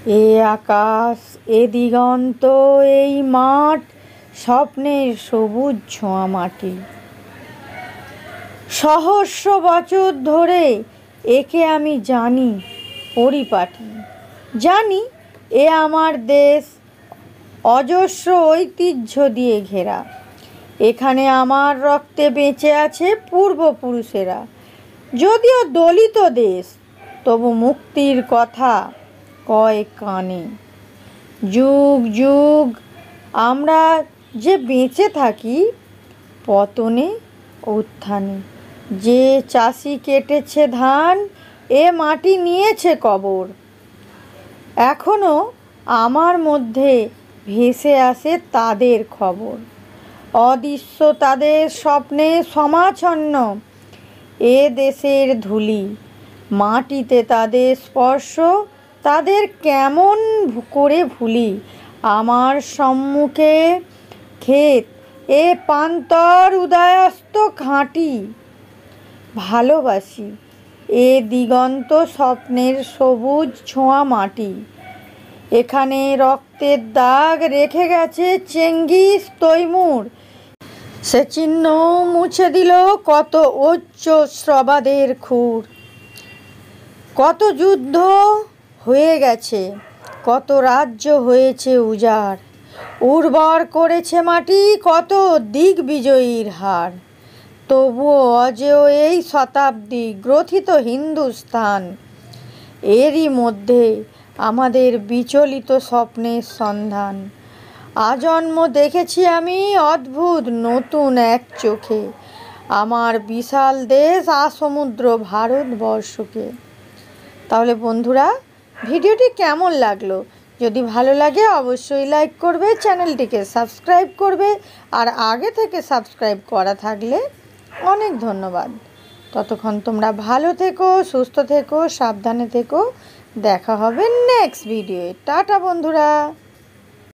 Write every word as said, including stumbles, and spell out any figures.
এ আকাশ, এ দিগন্ত, এই মাঠ, স্বপ্নের সবুজ ছোঁয়া মাটি। সহস্র বছর ধরে একে আমি জানি পরিপাটি। জানি এ আমার দেশ, অজস্র ঐতিহ্য দিয়ে ঘেরা। এখানে আমার রক্তে বেঁচে আছে পূর্বপুরুষেরা। যদিও দলিত দেশ, তবু মুক্তির কথা কয় কানে। যুগ যুগ আমরা যে বেঁচে থাকি পতনে উত্থানে। যে চাষি কেটেছে ধান, এ মাটি নিয়েছে কবর। এখনো আমার মধ্যে ভেসে আসে তাদের খবর। অদৃশ্য তাদের স্বপ্নে সমাচ্ছন্ন এ দেশের ধূলি। মাটিতে তাদের স্পর্শ, তাদের কেমন করে ভুলি। আমার সম্মুখে ক্ষেত, এ প্রান্তর উদয়াস্ত ঘাঁটি। ভালোবাসি এ দিগন্ত, স্বপ্নের সবুজ ছোঁয়া মাটি। এখানে রক্তের দাগ রেখে গেছে চেঙ্গিস তৈমুর। সে চিহ্ন মুছে দিল কত উচ্চস্রবাদের খুর। কত যুদ্ধ হয়ে গেছে, কত রাজ্য হয়েছে উজাড়। উর্বর করেছে মাটি কত দিগ্বিজয়ীর হার। তবুও অজেয় এই শতাব্দী গ্রথিত হিন্দুস্থান। এরই মধ্যে আমাদের বিচলিত স্বপ্নের সন্ধান। আজন্ম দেখেছি আমি অদ্ভুত নতুন এক চোখে আমার বিশাল দেশ আসমুদ্র ভারতবর্ষকে। তাহলে বন্ধুরা, ভিডিওটি কেমন লাগলো? যদি ভালো লাগে অবশ্যই লাইক করবে, চ্যানেলটিকে সাবস্ক্রাইব করবে। আর আগে থেকে সাবস্ক্রাইব করা থাকলে অনেক ধন্যবাদ। ততক্ষণ তোমরা ভালো থেকো, সুস্থ থেকো, সাবধানে থেকো। দেখা হবে নেক্সট ভিডিওয়ে। টাটা বন্ধুরা।